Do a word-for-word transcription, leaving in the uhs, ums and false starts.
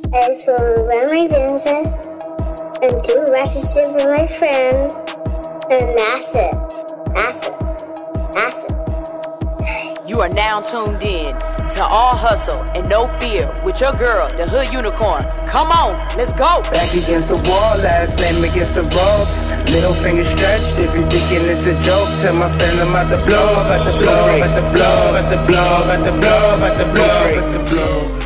I just want to run my business and do relationship with my friends, and that's it. That's it. That's it. You are now tuned in to All Hustle and No Fear with your girl, the Hood Unicorn. Come on, let's go. Back against the wall, last name against the ropes. Middle finger stretched, if you're thinking it's a joke, tell my friend I'm about to blow, about to blow, about to blow, about to blow, about to blow, about to blow, about to blow.